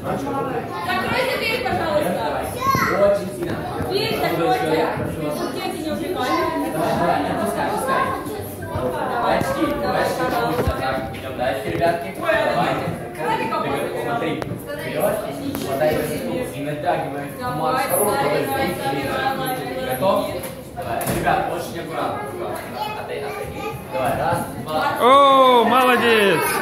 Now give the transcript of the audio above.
Закройте дверь, пожалуйста. Очень сильно. Дверь закройте. Дети не убегают. Давай, не отпускай, отпускай. Давай, идем дальше, ребятки. Давайте. Смотри. Берешь, хватай за стул и натягиваешь. Давай, Готов? Давай. Ребят, очень аккуратно. Отойди. Давай, раз, два. О, молодец!